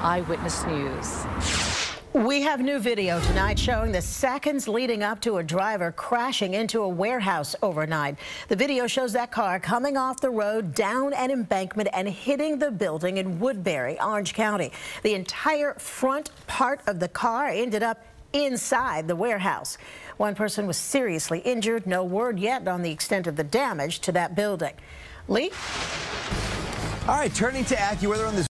Eyewitness News. We have new video tonight showing the seconds leading up to a driver crashing into a warehouse overnight. The video shows that car coming off the road down an embankment and hitting the building in Woodbury, Orange County. The entire front part of the car ended up inside the warehouse. One person was seriously injured. No word yet on the extent of the damage to that building. Lee? All right, turning to AccuWeather on this